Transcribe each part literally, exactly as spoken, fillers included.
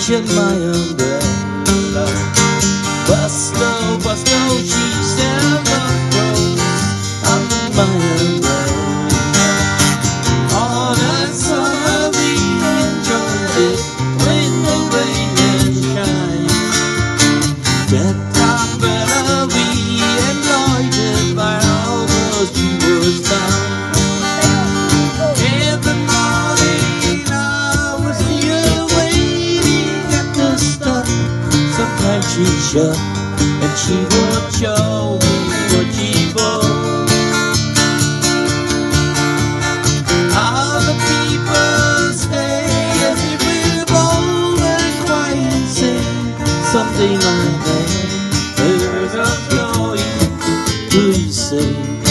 reaching my umbrella. Busto, busto, she said, rose under my umbrella. All that summer we enjoyed it when the rain and shine. That umbrella we enjoyed it by almost two words down. Every morning I was here waiting at the stop. Sometimes she'd shut and she would show me what she bought. All the people stay as if we're bold and quiet and sing something like that. There's a going, please say.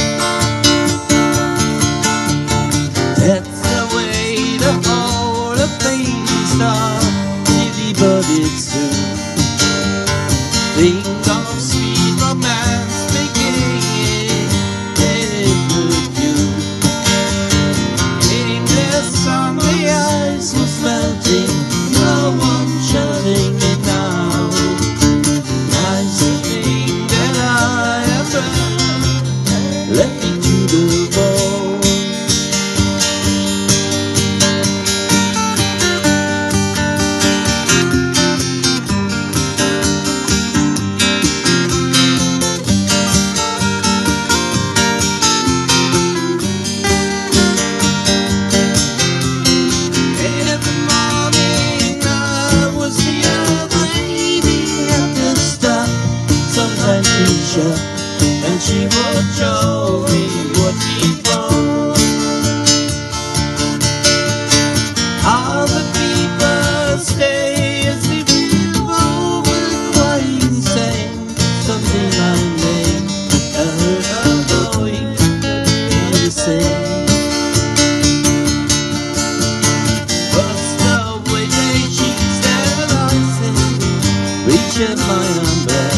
That's the way to hold a fading star, silly but it's true. Think of sweet romance beginning with you. Came this sun, the ice was melting, no one shutting it down. Nice to think that I have found, let me to the bone. And she would show me what she bought. All the people stay as if we were quiet and sang something like that. I heard her going to sing. But the way she said I sing, reaching my umbrella.